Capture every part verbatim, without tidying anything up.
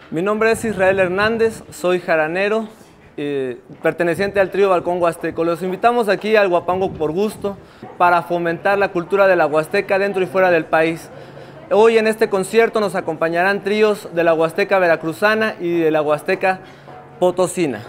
Mi nombre es Israel Hernández, soy jaranero, eh, perteneciente al trío Balcón Huasteco. Los invitamos aquí al Huapango por gusto para fomentar la cultura de la Huasteca dentro y fuera del país. Hoy en este concierto nos acompañarán tríos de la Huasteca veracruzana y de la Huasteca potosina.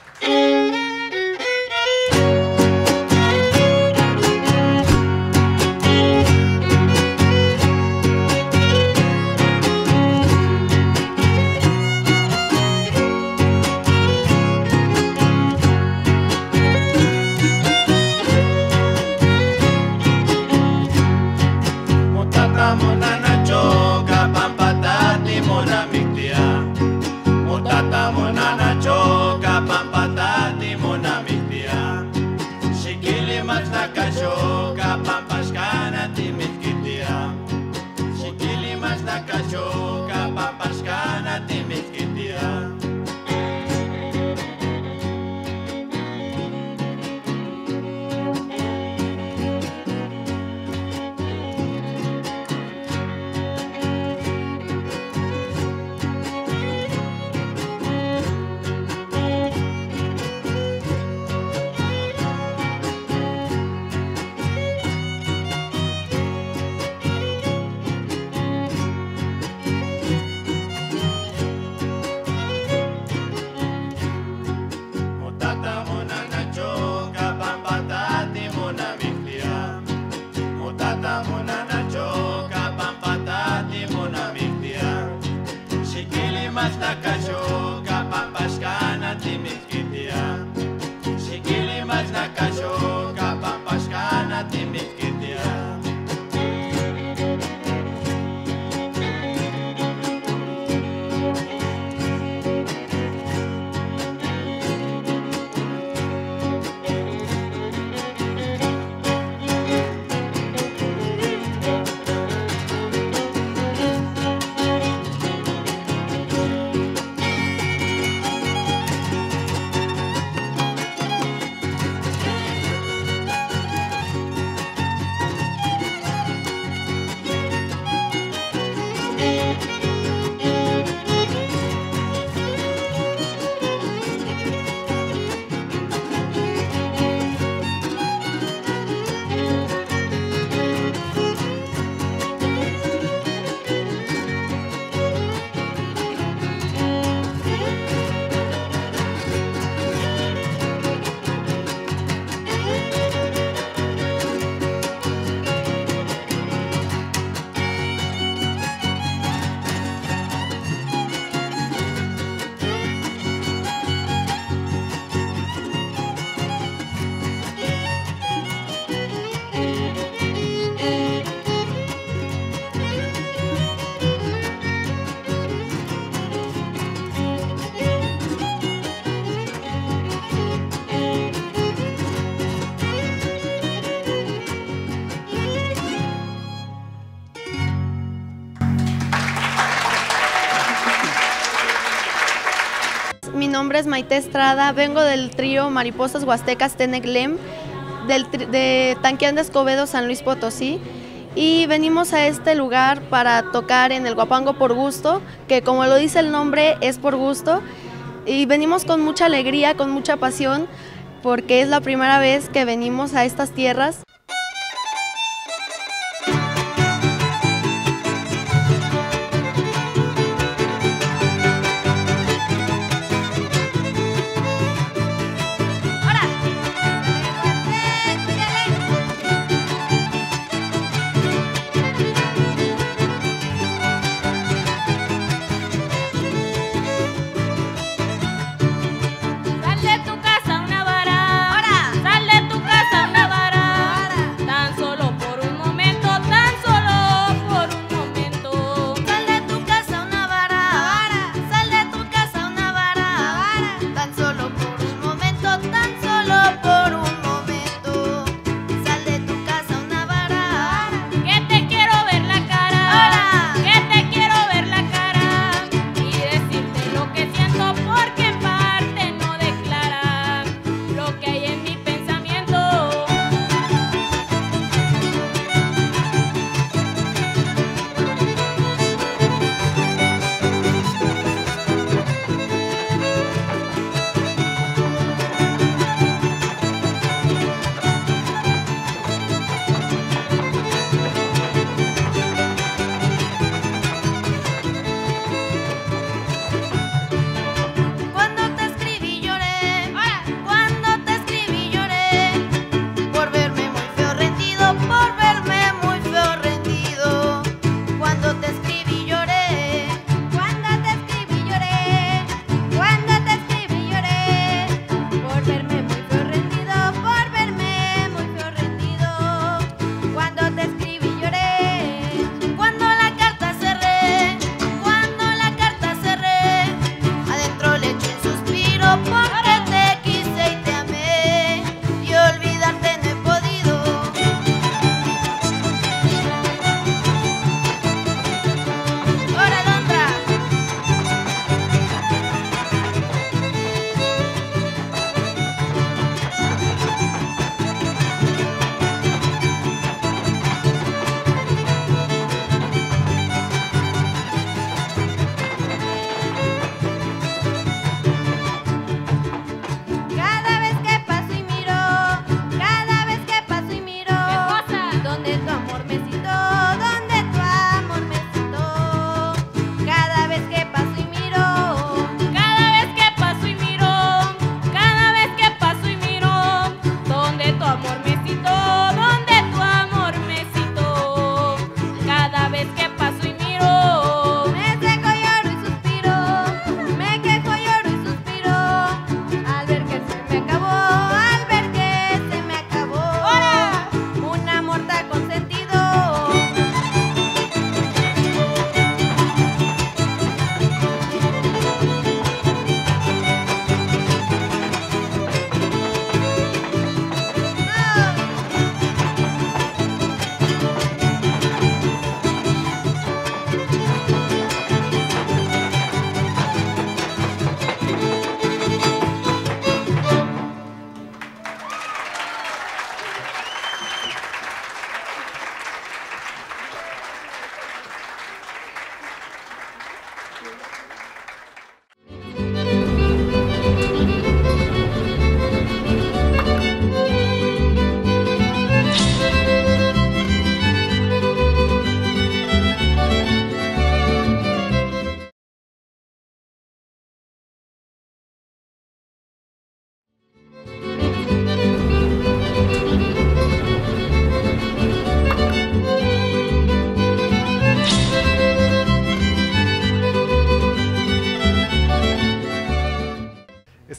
Mi nombre es Maite Estrada, vengo del trío Mariposas Huastecas Teneglem, del de Tanquián de Escobedo, San Luis Potosí, y venimos a este lugar para tocar en el Huapango por gusto, que como lo dice el nombre es por gusto, y venimos con mucha alegría, con mucha pasión, porque es la primera vez que venimos a estas tierras. Sal de tu casa una vara, sal de tu casa una vara.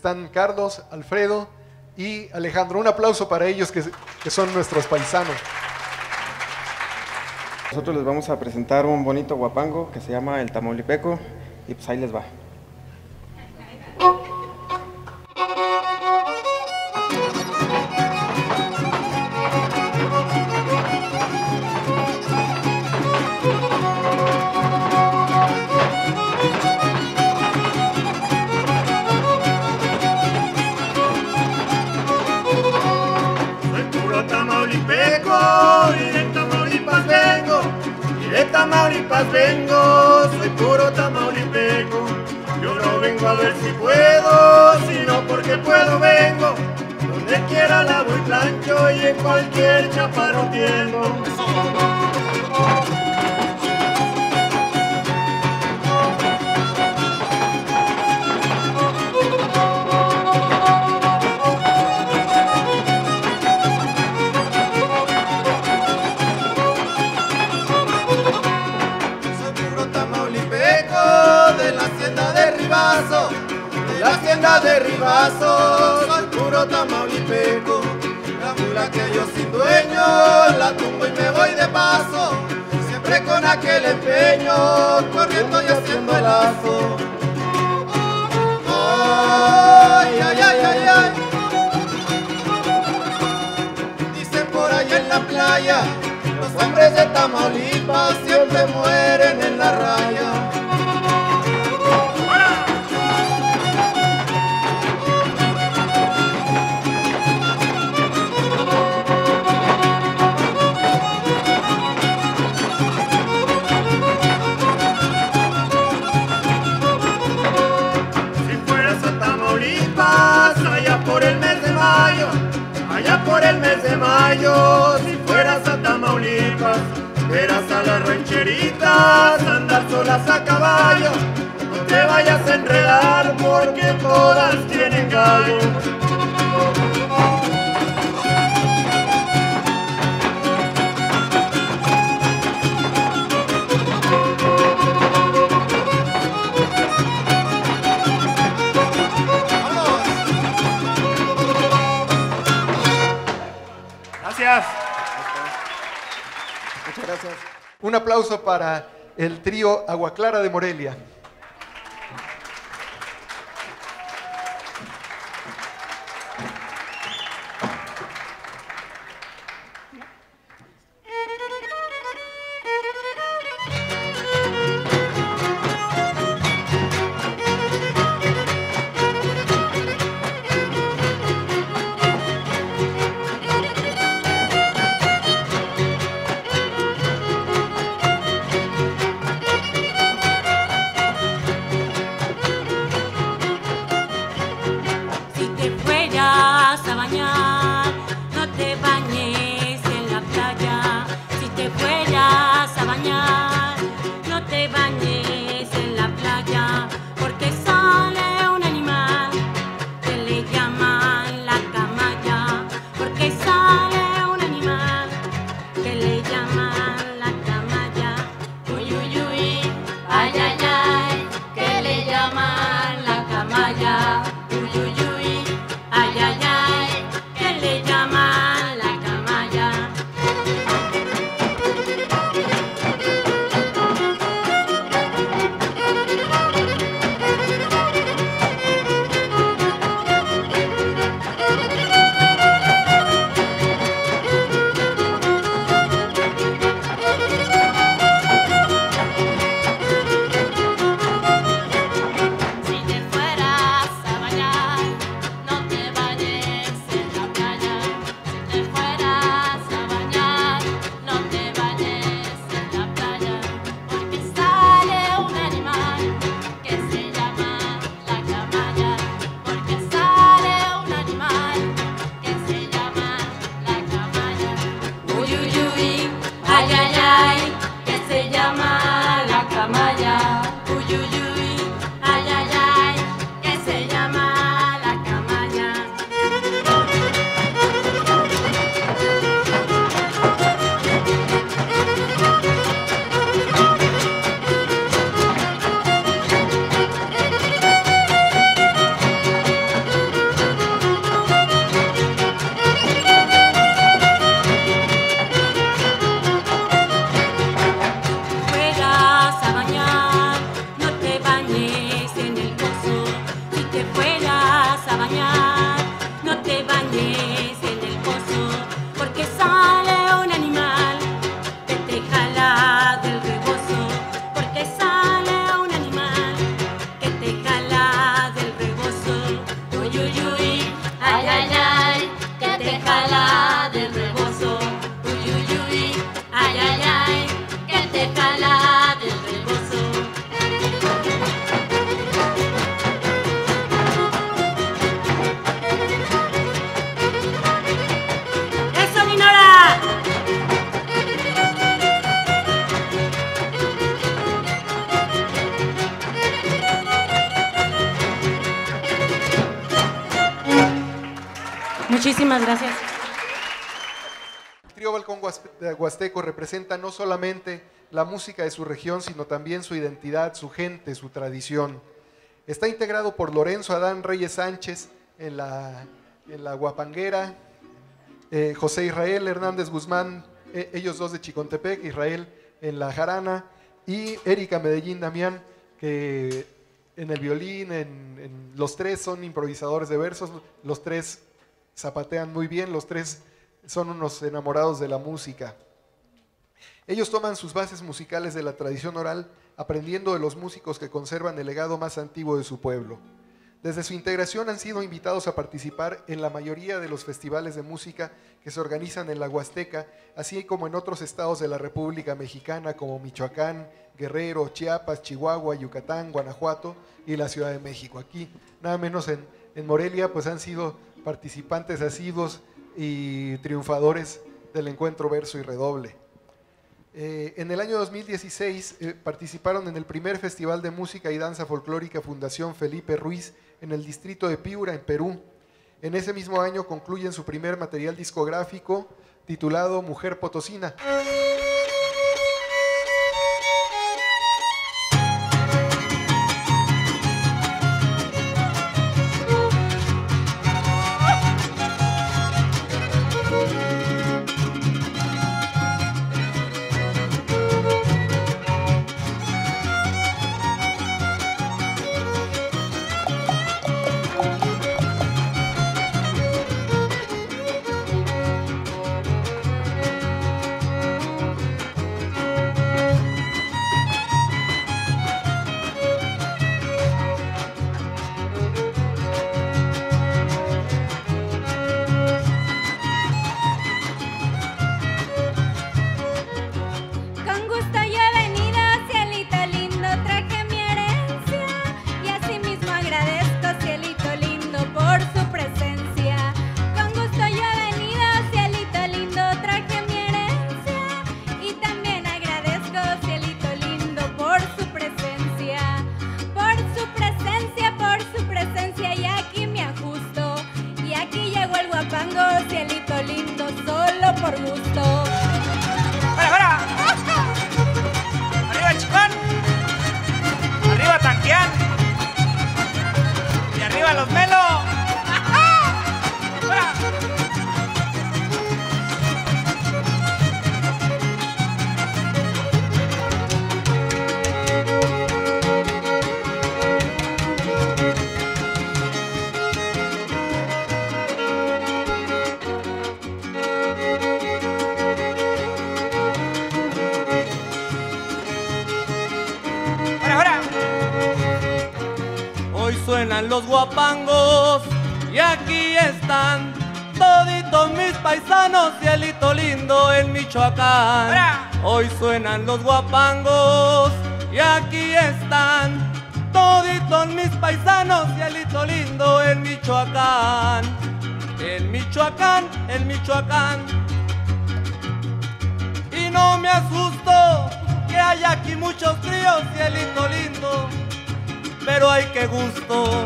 están Carlos, Alfredo y Alejandro. Un aplauso para ellos que, que son nuestros paisanos. Nosotros les vamos a presentar un bonito guapango que se llama el Tamaulipeco y pues ahí les va. De Tamaulipas vengo, soy puro tamaulipeco. Yo no vengo a ver si puedo, sino porque puedo vengo. Donde quiera lavo y plancho y en cualquier chaparro tiendo. De la hacienda de Ribazo, soy puro tamaulipeco. La mula que yo sin dueño, la tumbo y me voy de paso. Siempre con aquel empeño, corriendo y haciendo el lazo. Ay, ay, ay, ay, ay. Dicen por ahí en la playa, los hombres de Tamaulipas siempre mueren en la raya. Allá por el mes de mayo, allá por el mes de mayo, si fueras a Tamaulipas, verás a las rancheritas andar solas a caballo. No te vayas a enredar porque todas tienen gallo. Gracias. Muchas gracias. Un aplauso para el trío Agua Clara de Morelia. Muchísimas gracias. El Trío Balcón Huasteco representa no solamente la música de su región, sino también su identidad, su gente, su tradición. Está integrado por Lorenzo Adán Reyes Sánchez en la, en la guapanguera, eh, José Israel Hernández Guzmán, eh, ellos dos de Chicontepec, Israel en la jarana, y Erika Medellín Damián, que en el violín, en, en, los tres son improvisadores de versos, los tres zapatean muy bien, los tres son unos enamorados de la música. Ellos toman sus bases musicales de la tradición oral, aprendiendo de los músicos que conservan el legado más antiguo de su pueblo. Desde su integración han sido invitados a participar en la mayoría de los festivales de música que se organizan en la Huasteca, así como en otros estados de la República Mexicana como Michoacán, Guerrero, Chiapas, Chihuahua, Yucatán, Guanajuato y la Ciudad de México. Aquí, nada menos en, en Morelia, pues han sido participantes asiduos y triunfadores del encuentro verso y redoble. Eh, en el año dos mil dieciséis eh, participaron en el primer Festival de Música y Danza Folclórica Fundación Felipe Ruiz en el distrito de Piura, en Perú. En ese mismo año concluyen su primer material discográfico titulado Mujer Potosina. Los guapangos y aquí están toditos mis paisanos, cielito lindo en Michoacán. ¡Bra! Hoy suenan los guapangos y aquí están toditos mis paisanos, cielito lindo en Michoacán. En Michoacán, en Michoacán. Y no me asusto que haya aquí muchos tríos, cielito lindo, pero ay, qué gusto.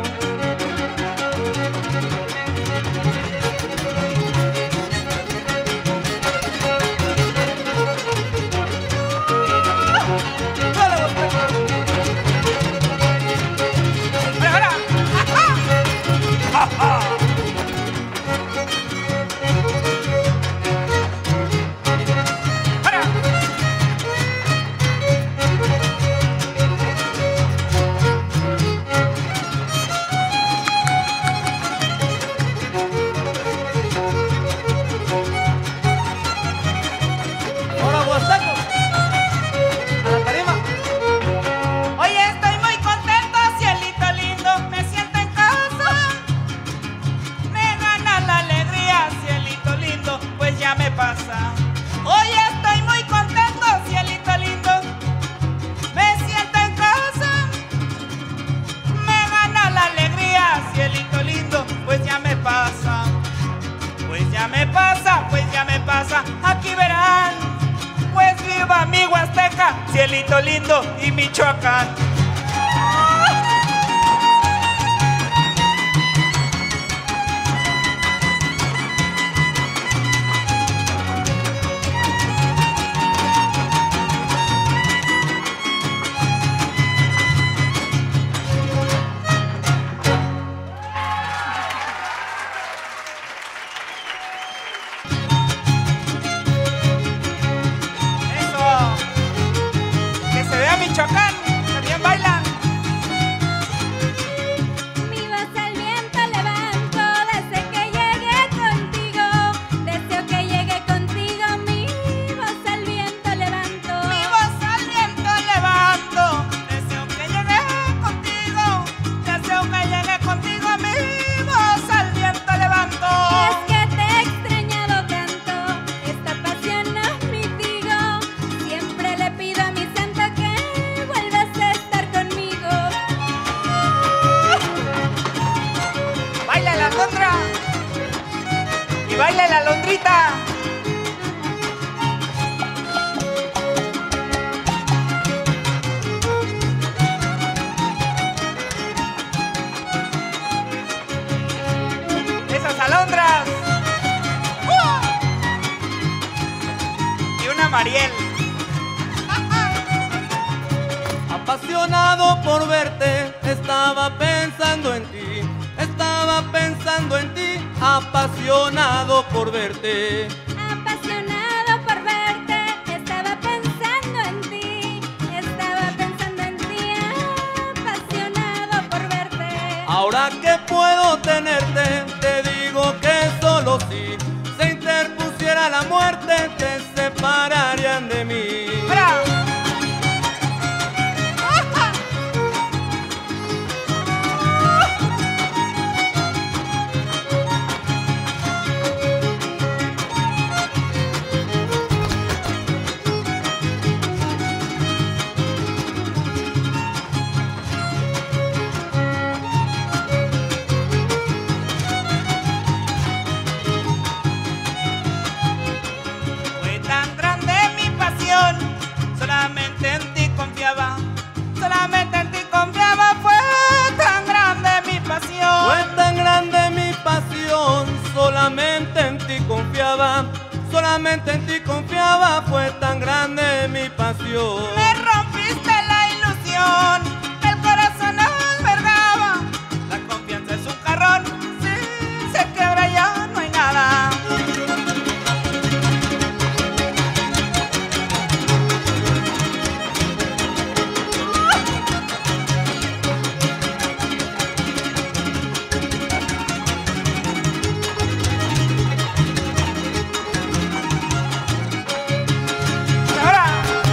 Cielito lindo y Michoacán. Michoacán también bailan. Mi voz al viento levanto, deseo que llegue contigo, deseo que llegue contigo, mi voz al viento levanto. Mi voz al viento levanto, deseo que llegue contigo, deseo que llegue contigo, mi voz al viento levanto. Es que te he extrañado tanto, esta pasión no mitigo, siempre le pido a mi santo que vuelvas a estar conmigo. Baila la alondra y baila la alondrita. Esas alondras. ¡Uh! Y una Mariel. Apasionado por verte, estaba pensando en ti, estaba pensando en ti, apasionado por verte. Apasionado por verte, estaba pensando en ti, estaba pensando en ti, apasionado por verte. Ahora que puedo tenerte, te digo que solo si se interpusiera la muerte, te separarían de mí. ¡Bravo! Fue tan grande mi pasión, solamente en ti confiaba, solamente en ti confiaba, fue tan grande mi pasión. Fue tan grande mi pasión, solamente en ti confiaba, solamente en ti confiaba, fue tan grande mi pasión. Me rompiste la ilusión, el corazón albergaba, la confianza es un jarrón, si se quebra ya no hay nada. Ahora.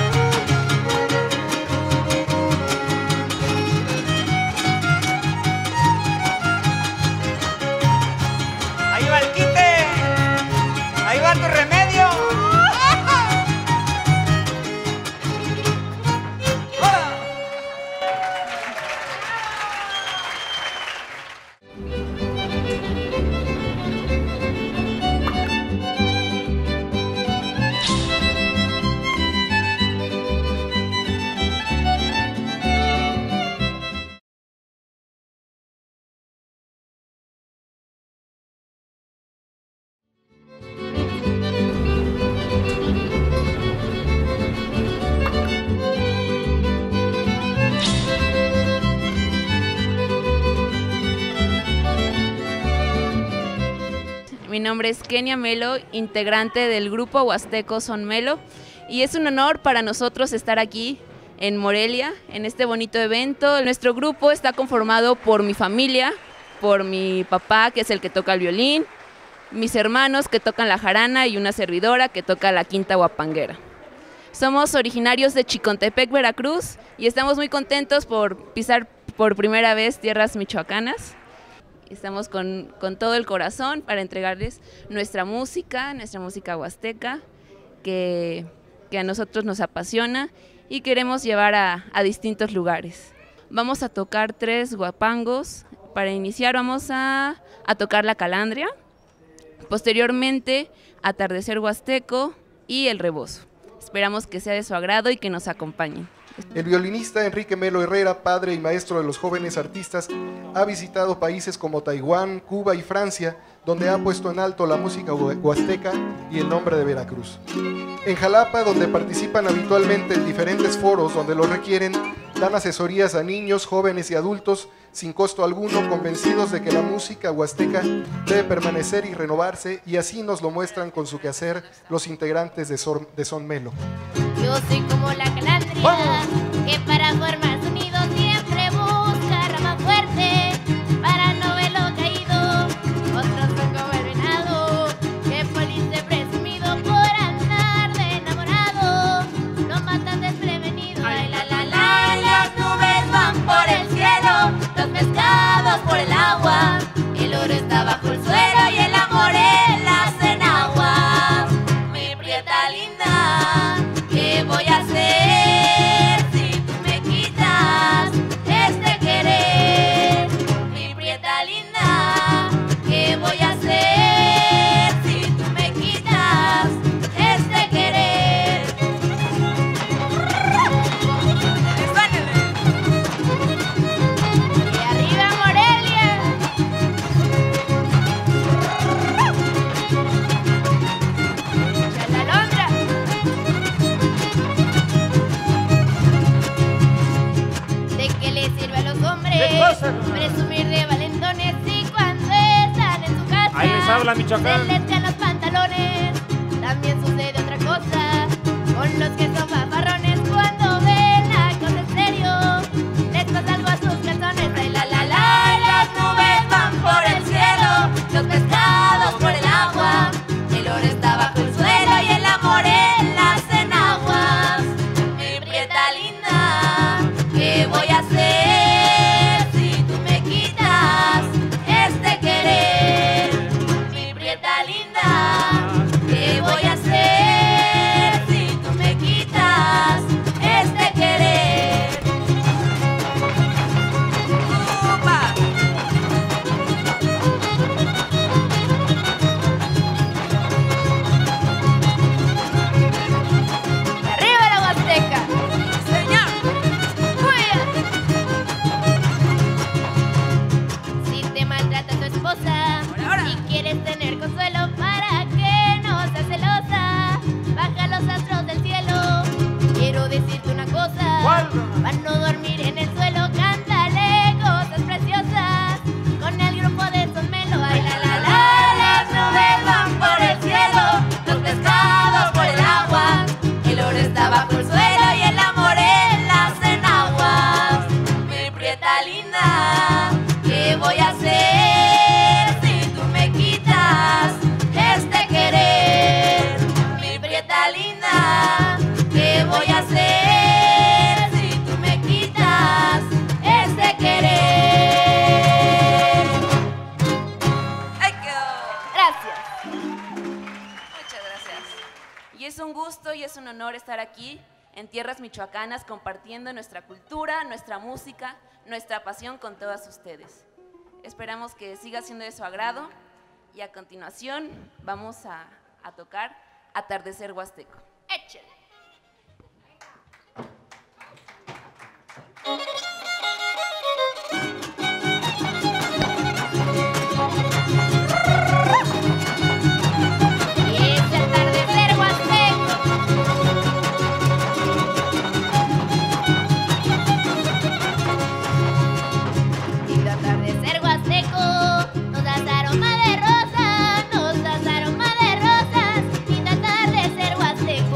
Ahí va el quite, ahí va tu remedio. Mi nombre es Kenia Melo, integrante del grupo huasteco Son Melo, y es un honor para nosotros estar aquí en Morelia, en este bonito evento. Nuestro grupo está conformado por mi familia, por mi papá, que es el que toca el violín, mis hermanos que tocan la jarana y una servidora que toca la quinta huapanguera. Somos originarios de Chicontepec, Veracruz, y estamos muy contentos por pisar por primera vez tierras michoacanas. Estamos con, con todo el corazón para entregarles nuestra música, nuestra música huasteca, que, que a nosotros nos apasiona y queremos llevar a, a distintos lugares. Vamos a tocar tres huapangos. Para iniciar vamos a, a tocar la calandria, posteriormente Atardecer Huasteco y El Rebozo. Esperamos que sea de su agrado y que nos acompañen. El violinista Enrique Melo Herrera, padre y maestro de los jóvenes artistas, ha visitado países como Taiwán, Cuba y Francia, donde ha puesto en alto la música huasteca y el nombre de Veracruz. En Jalapa, donde participan habitualmente en diferentes foros donde lo requieren, dan asesorías a niños, jóvenes y adultos sin costo alguno, convencidos de que la música huasteca debe permanecer y renovarse, y así nos lo muestran con su quehacer los integrantes de Son, de Son Melo. Yo soy como la calandria, que para formar su nido siempre busca rama fuerte para no verlo caído. Otros son como el venado, que feliz presumido por andar de enamorado, lo matan desprevenido. Ay, la la la, las nubes van por el cielo, los pescados por el agua, el oro está bajo el suelo y el amor en las enaguas. Mi prieta linda, ¿qué voy a hacer si tú me quitas este querer? Mi prieta linda, ¿qué voy a hacer si tú me quitas este querer? Y arriba Morelia. Chalalondra. ¿De qué le sirve a los hombres presumir de valentones si cuando están en su casa Ahí les habla Michoacán. se les caen los pantalones? También sucede otra cosa con los que son fanfarrones cuando ven la cosa en serio, les pasa algo a sus calzones. Ay, la la la, las nubes van por el cielo, los pescados por el agua, el oro está bajo el suelo y el amor en las enaguas. Mi prieta linda, ¿qué voy a hacer si tú me quitas este querer? Mi prieta linda, ¿qué voy a hacer si tú me quitas este querer? ¡Upa! ¡Arriba la Huasteca! ¡Señor! Si te maltrata tu esposa y quieres tener consuelo para que no seas celosa, baja los astros del cielo. Quiero decirte una cosa, para no dormir en el suelo, cántale cosas preciosas con el grupo de Son Melo. Ay, la la la, las nubes van por el cielo, los pescados por el agua, el oro está bajo el suelo y el amor en las enaguas. Mi prieta linda, ¿qué voy a hacer si tú me quitas este querer? Mi prieta linda, ¿qué voy a hacer si tú me quitas este querer? ¡Ay, quedó! Gracias. Muchas gracias. Y es un gusto y es un honor estar aquí en tierras michoacanas compartiendo nuestra cultura, nuestra música, nuestra pasión con todas ustedes. Esperamos que siga siendo de su agrado y a continuación vamos a, a tocar Atardecer Huasteco. Échale. Este atardecer huasteco, lindo atardecer huasteco, nos das aroma de rosa, nos das aroma de rosas, lindo atardecer huasteco.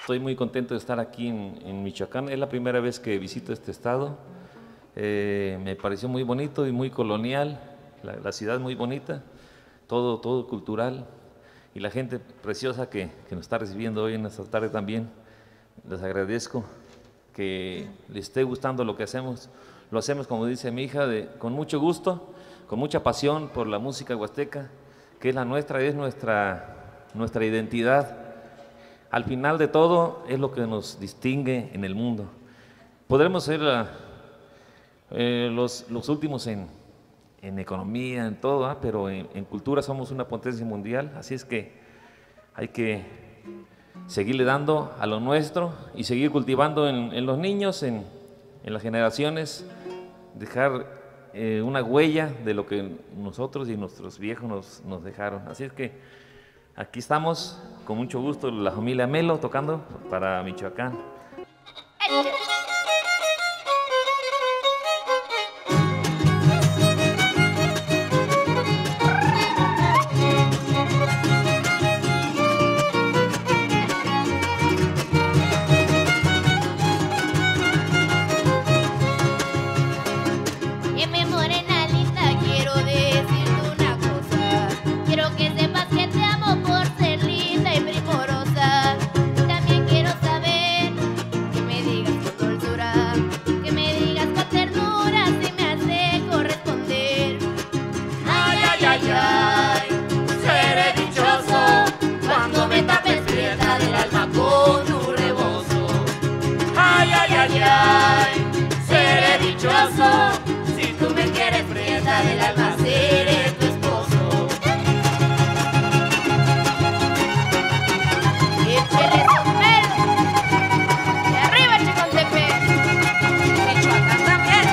Estoy muy contento de estar aquí en, en Michoacán. Es la primera vez que visito este estado. Eh, me pareció muy bonito y muy colonial, la, la ciudad muy bonita, todo, todo cultural, y la gente preciosa que, que nos está recibiendo hoy en esta tarde también. Les agradezco que les esté gustando lo que hacemos. Lo hacemos, como dice mi hija, de, con mucho gusto, con mucha pasión por la música huasteca, que es la nuestra, es nuestra, nuestra identidad. Al final de todo es lo que nos distingue en el mundo. Podremos ser uh, eh, los, los últimos en, en economía, en todo, ¿eh? pero en, en cultura somos una potencia mundial, así es que hay que seguirle dando a lo nuestro y seguir cultivando en, en los niños, en, en las generaciones, dejar eh, una huella de lo que nosotros y nuestros viejos nos, nos dejaron. Así es que aquí estamos, con mucho gusto, la familia Melo tocando para Michoacán. Seré dichoso si tú me quieres prieta del alma, seré tu esposo. Échale sombrero y arriba Chicontepec, Michoacán también.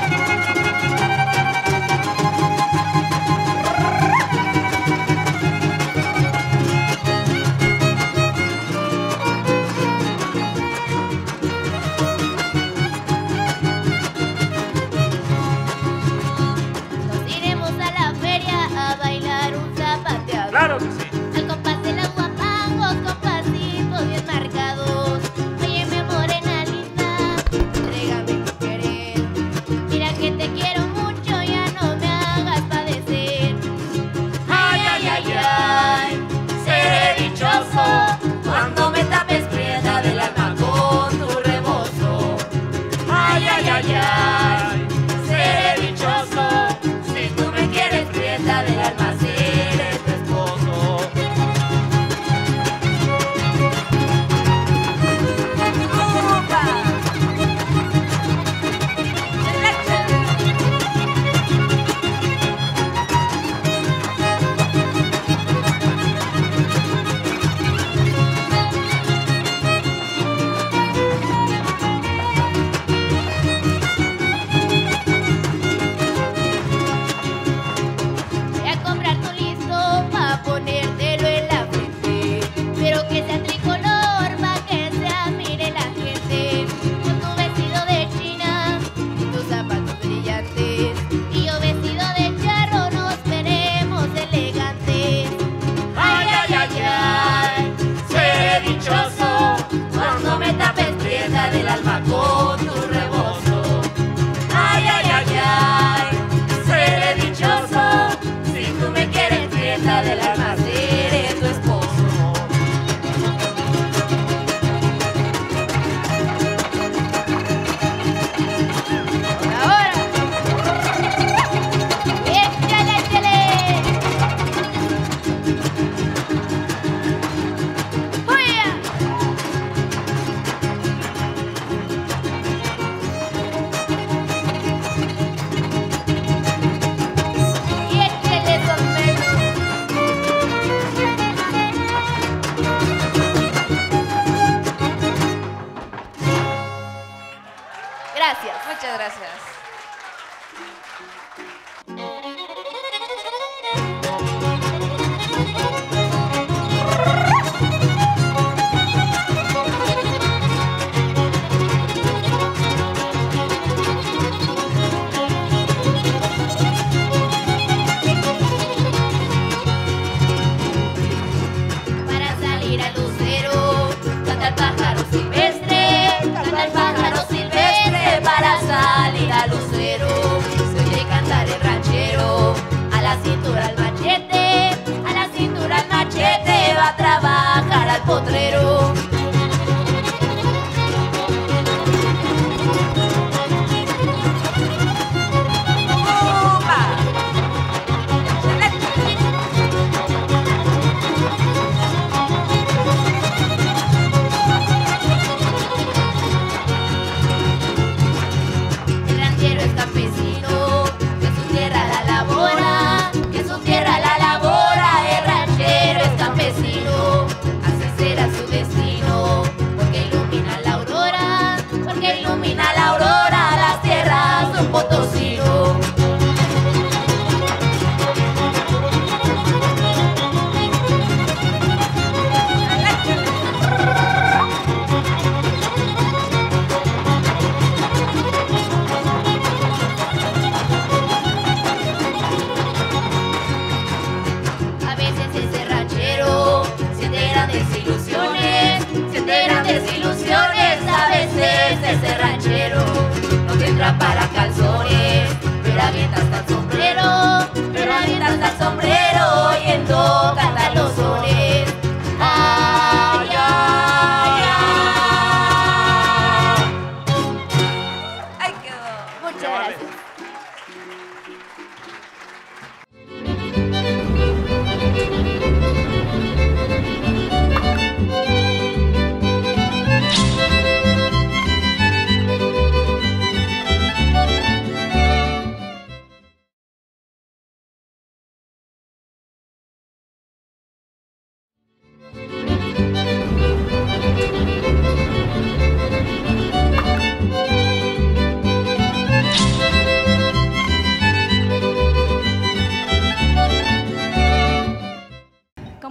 Claro que sí. Al compás de los guapangos, con pasitos bien marcados. Óyeme, morena linda, entrégame tu querer. Mira que te quiero mucho, ya no me hagas padecer. Ay, ay, ay, ay, seré dichoso cuando me tapes prieta del alma con tu rebozo. Ay, ay, ay, ay, seré dichoso si tú me quieres prieta del alma, seré tu esposo. Voy a comprar tu listo pa' ponértelo en la frente, pero que sea tricolor pa' que se admire la gente. Con tu vestido de china y tus zapatos brillantes, y yo vestido de charro, nos veremos elegantes. Ay, ay, ay, ay, seré dichoso cuando me tapes prieta del alma con tu rebozo. Ay, ay, ay, ay, seré dichoso si tú me quieres prieta del alma, seré tu esposo. Ahora, échale, échale. ¡Fuera! Y échale sombrero.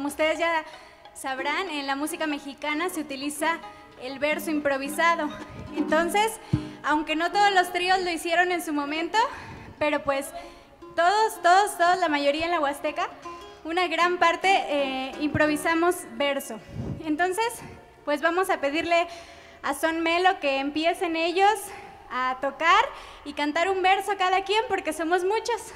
como ustedes ya sabrán, en la música mexicana se utiliza el verso improvisado. Entonces, aunque no todos los tríos lo hicieron en su momento, pero pues todos, todos, todos, la mayoría en la Huasteca, una gran parte eh, improvisamos verso. Entonces, pues vamos a pedirle a Son Melo que empiecen ellos a tocar y cantar un verso cada quien, porque somos muchos.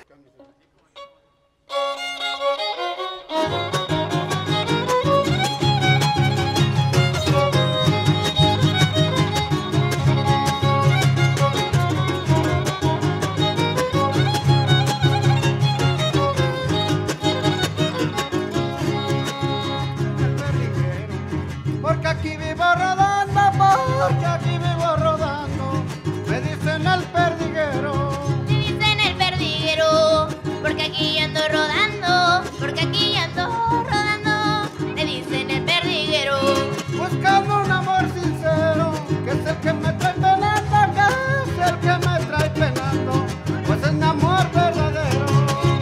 Porque aquí vivo rodando, porque aquí vivo rodando, me dicen el perdiguero. Me dicen el perdiguero, porque aquí ando rodando, porque aquí ando rodando, me dicen el perdiguero. Buscando un amor sincero, que es el que me trae penando, que es el que me trae penando, pues es mi amor verdadero.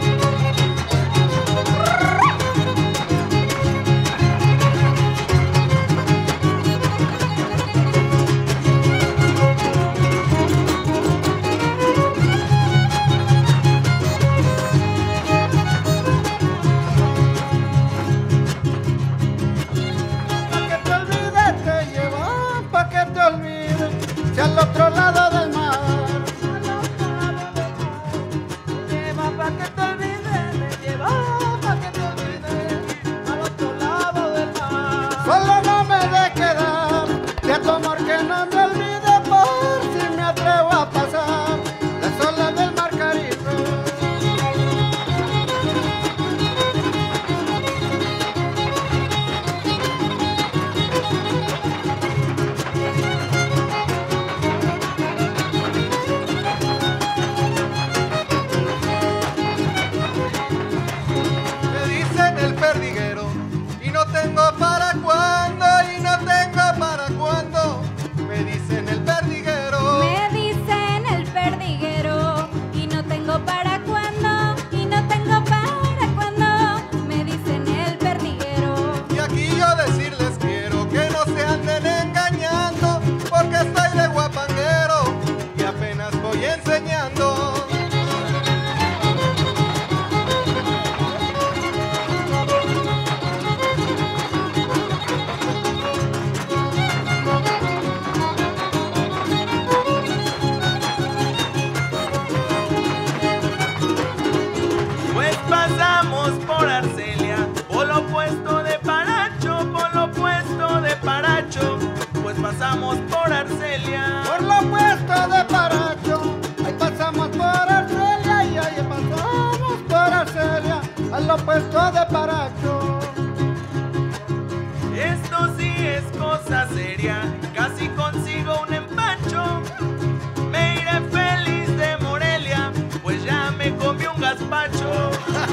Si al otro lado del mar, lleva pa' que te olvides, me lleva pa' que te olvides, al otro lado del mar. Solo no me de quedar, de tu amor que no me olvide, por si me atrevo a pasar las olas del mar Caribe. ¿Para cuándo? Y no tengo para cuándo, me dicen el perdiguero. Me dicen el perdiguero, y no tengo para cuándo, y no tengo para cuándo, me dicen el perdiguero. Y aquí yo decirles quiero que no se anden engañando, porque estoy de guapanguero y apenas voy enseñando. Por Arcelia, por lo opuesto de Paracho, por lo opuesto de Paracho, pues pasamos por Arcelia. Por lo opuesto de Paracho, ahí pasamos por Arcelia y ahí pasamos por Arcelia, al opuesto de Paracho. Esto sí es cosa seria, casi consigo un empacho. Me iré feliz de Morelia, pues ya me comí un gazpacho.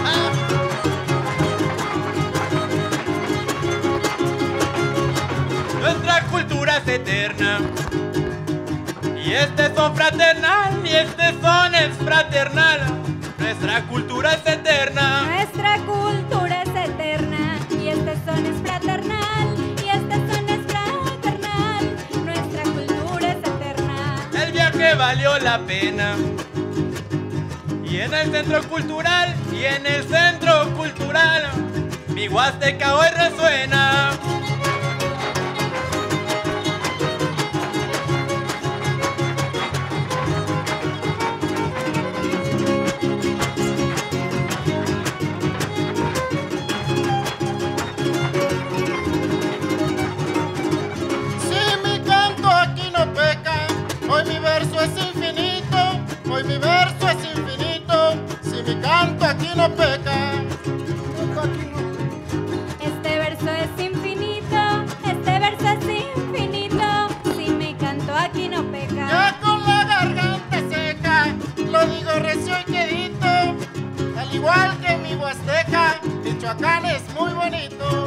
Nuestra cultura es eterna, y este son fraternal, y este son es fraternal. Nuestra cultura es eterna. Nuestra cultura es eterna, y este son es fraternal, y este son es fraternal. Nuestra cultura es eterna. El viaje valió la pena. Y en el centro cultural, y en el centro cultural, mi Huasteca hoy resuena. Si mi canto aquí no peca, hoy mi verso es infinito, hoy mi verso es infinito. Si mi canto aquí no peca, este verso es infinito, este verso es infinito. Si mi canto aquí no peca. ya con la garganta seca, lo digo recio y quedito, al igual que mi Huasteca, Michoacán es muy bonito.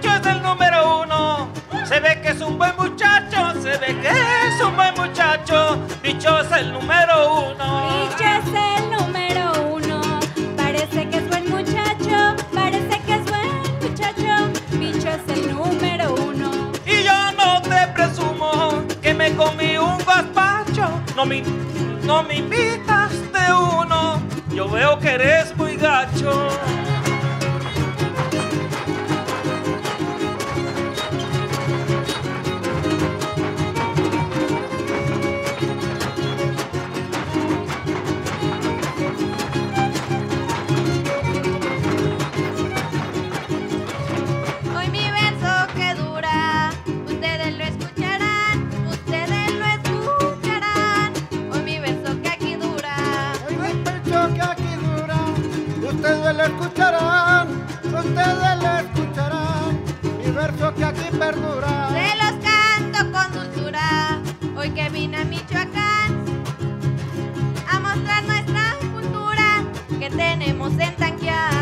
Bicho es el número uno. Se ve que es un buen muchacho, se ve que es un buen muchacho. Bicho es el número uno. Bicho es el número uno. Parece que es buen muchacho, parece que es buen muchacho. Bicho es el número uno. Y yo no te presumo que me comí un gazpacho. No me, no me invitas de uno. Yo veo que eres muy gacho. Hoy mi verso que dura, ustedes lo escucharán, ustedes lo escucharán. Hoy mi verso que aquí dura. Hoy mi verso que aquí dura, ustedes lo escucharán, ustedes lo escucharán. Mi verso que aquí perdura. Se los canto con dulzura, hoy que vine a Michoacán a mostrar nuestra cultura que tenemos en Tanquián.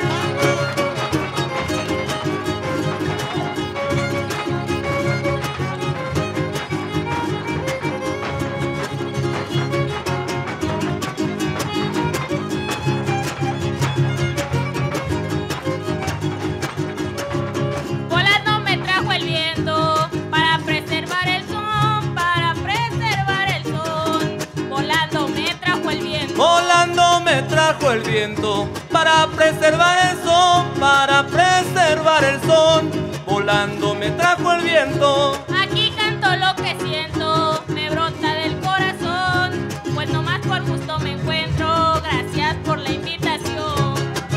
Volando me trajo el viento para preservar el son, para preservar el son. Volando me trajo el viento. Volando me trajo el viento para preservar el son, para preservar el son. Volando me trajo el viento. Aquí canto lo que siento, me brota del corazón, pues nomás por gusto me encuentro. Gracias por la invitación.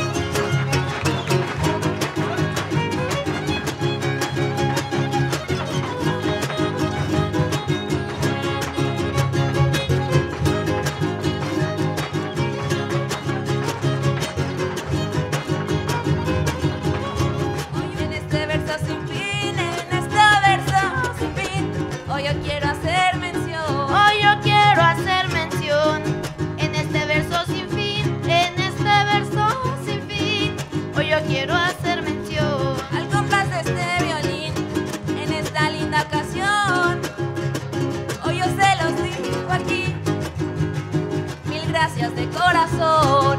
En este verso sin fin, en este verso sin fin, hoy yo quiero hacer mención. Hoy yo quiero hacer mención. En este verso sin fin, en este verso sin fin, hoy yo quiero hacer mención. Al compás de este violín, en esta linda ocasión, hoy yo se los digo aquí, mil gracias de corazón.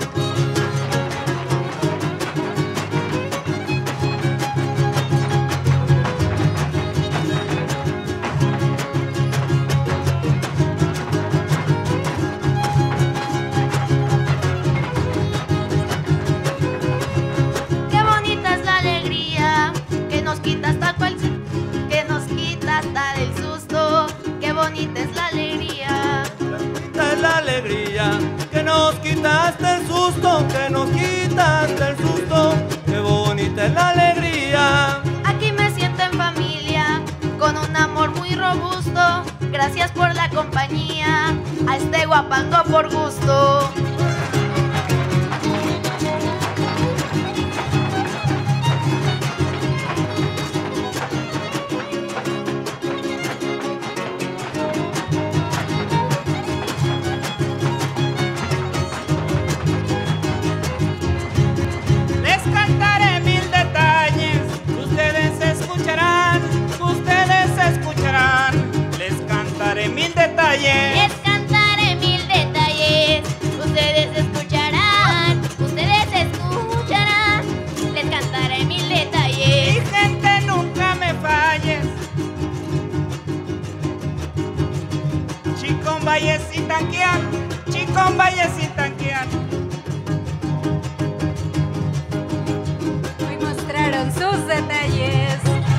Qué bonita es la alegría que nos quita hasta cual, que nos quita hasta del susto. Qué bonita es la alegría. Esta es la alegría que nos quitaste el susto, que nos quitaste el susto. Qué bonita es la alegría. Aquí me siento en familia, con un amor muy robusto. Gracias por la compañía, a este guapango por gusto. Les cantaré mil detalles, ustedes escucharán, ustedes escucharán. Les cantaré mil detalles. Les cantaré mil detalles, ustedes escucharán, ustedes escucharán. Les cantaré mil detalles. Mi gente, nunca me falles. Chicón, Valles y Tanquián, Chicón, Valles y Tanquián. Hoy mostraron sus detalles.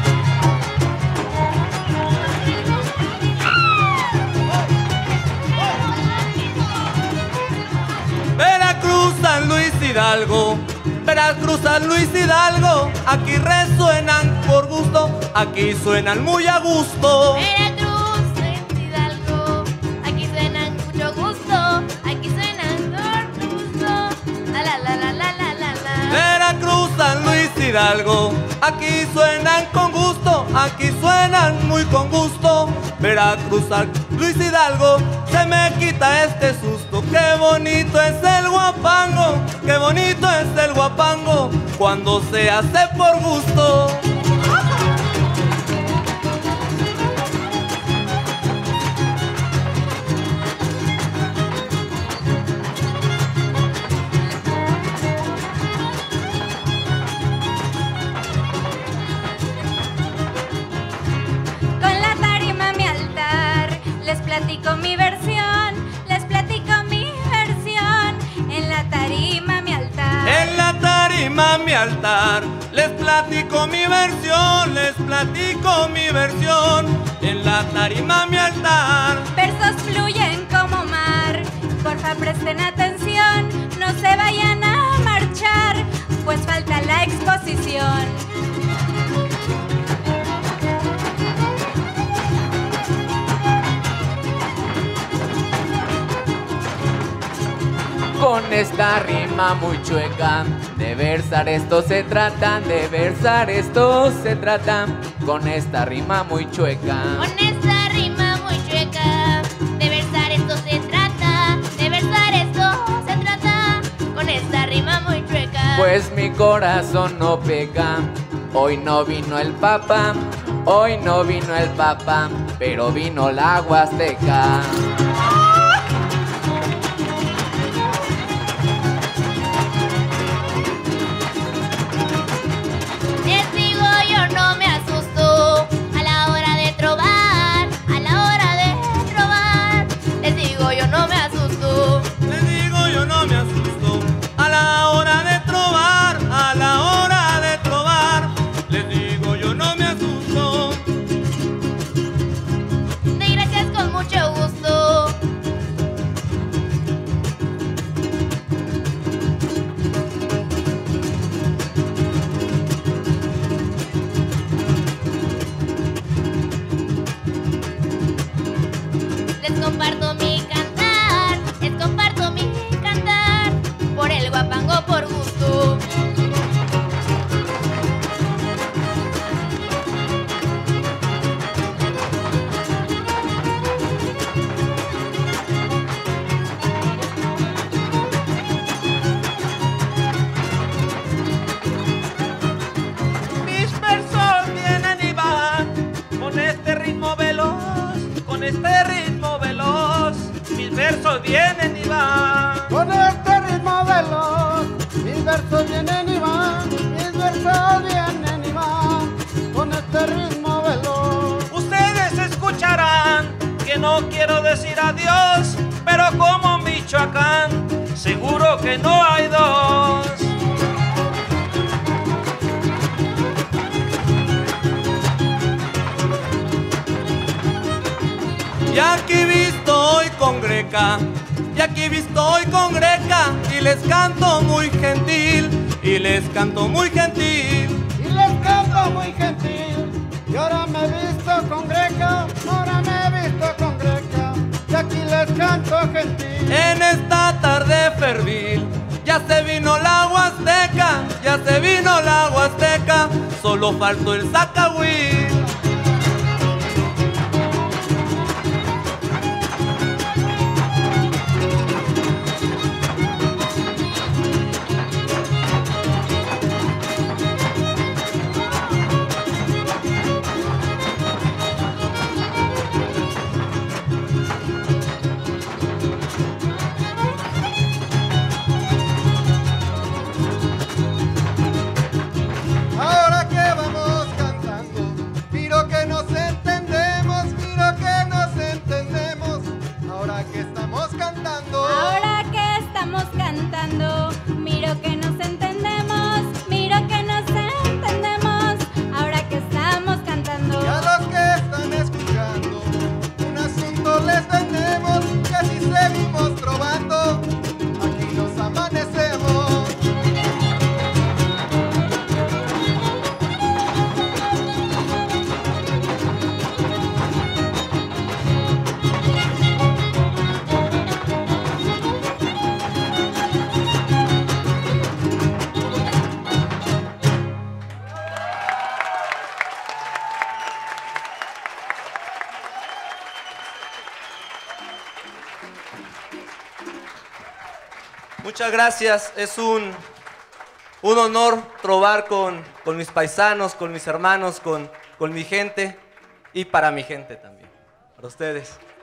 Veracruz, San Luis Hidalgo, Veracruz, San Luis Hidalgo, aquí resuenan por gusto, aquí suenan muy a gusto. Veracruz, San Hidalgo, aquí suenan mucho gusto, aquí suenan con gusto. La la la la la la la la. Veracruz, San Luis Hidalgo, aquí suenan con gusto, aquí suenan muy con gusto. Veracruz, San Luis Hidalgo, se me quita este susto. Qué bonito es el guapango, qué bonito es el guapango, cuando se hace por gusto. tarima mi altar. Les platico mi versión, les platico mi versión. En la tarima mi altar. Versos fluyen como mar, porfa presten atención, no se vayan a marchar, pues falta la exposición. Con esta rima muy chueca, de versar esto se trata, de versar esto se trata. Con esta rima muy chueca. Con esta rima muy chueca, de versar esto se trata, de versar esto se trata. Con esta rima muy chueca. Pues mi corazón no peca, hoy no vino el Papa, hoy no vino el Papa, pero vino la Huasteca. Les digo yo no me asusto a la hora de trovar, a la hora de trovar. Les digo yo no me asusto. Les digo yo no me asusto a la hora de trovar, a la hora de trovar. Les digo yo no me asusto. De gracias con mucho gusto. Les comparto mi cantar, les comparto mi cantar, por el guapango por gusto. Mis versos vienen y van con este ritmo veloz, con este ritmo veloz. Mis versos vienen y van con este ritmo veloz. Mis versos vienen y van, mis versos vienen y van, con este ritmo veloz. Ustedes escucharán que no quiero decir adiós, pero como Michoacán, seguro que no hay dos. Y aquí visto hoy con Greca, y aquí visto hoy con Greca, y les canto muy gentil, y les canto muy gentil. Y les canto muy gentil, y ahora me he visto con Greca, ahora me he visto con Greca, y aquí les canto gentil. En esta tarde fervil, ya se vino la Huasteca, ya se vino la Huasteca, solo faltó el Zacahuil. Ahora que vamos cantando, miro que nos entendemos, miro que nos entendemos. Ahora que estamos cantando, Ahora que estamos cantando, miro que nos entendemos, miro que nos entendemos. Ahora que estamos cantando. y a los que están escuchando, un asunto les tenemos, que si seguimos trovando, aquí nos amanecemos. Muchas gracias, es un, un honor trovar con, con mis paisanos, con mis hermanos, con, con mi gente y para mi gente también, para ustedes.